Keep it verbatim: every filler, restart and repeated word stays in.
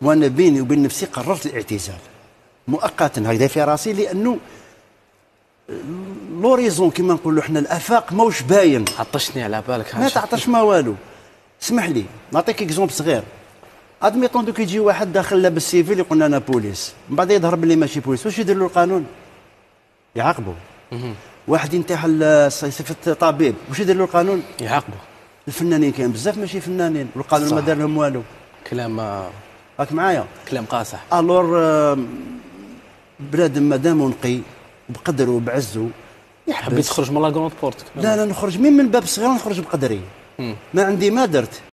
وانا بيني وبين نفسي قررت الاعتزال مؤقتا هكذا في راسي، لانه لوريزون كما نقولوا حنا الافاق موش باين. عطشني على بالك. ما تعطش ما والو. اسمح لي نعطيك اكزومبل صغير. ادميطون دوك يجي واحد داخل لابس سيفيل يقول انا بوليس، من بعد يظهر باللي ماشي بوليس، واش يدير له القانون؟ يعاقبه. واحد ينتحل صفه طبيب، واش يدير له القانون؟ يعاقبه. الفنانين كاين بزاف ماشي فنانين والقانون ما دار لهم والو. كلام راك معايا؟ كلام قاصح. الور بنادم مادام نقي بقدره وبعزه يحبس. حبيت تخرج من لا كروند بورت؟ لا لا نخرج من من باب صغير، نخرج بقدري. ما عندي ما درت